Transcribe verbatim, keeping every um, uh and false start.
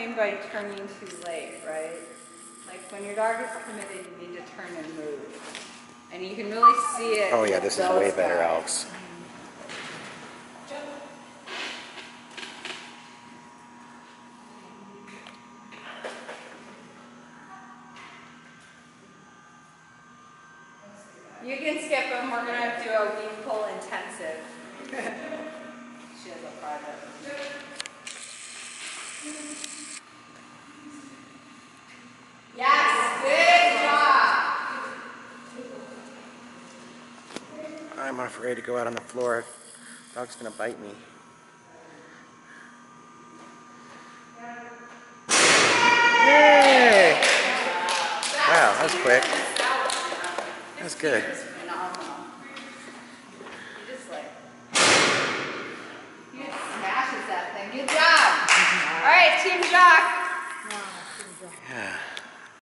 trained by turning too late, right? Like when your dog is committed, you need to turn and move. And you can really see it. Oh yeah, this is way better, Alex. You can skip them. We're going to do a weed pull intensive. She has a private. Yes, good job. I'm afraid to go out on the floor. Dog's gonna bite me. Yay! Wow, that was quick. That was good. Smashes that thing. Good job. All right, Team Jock. Yeah.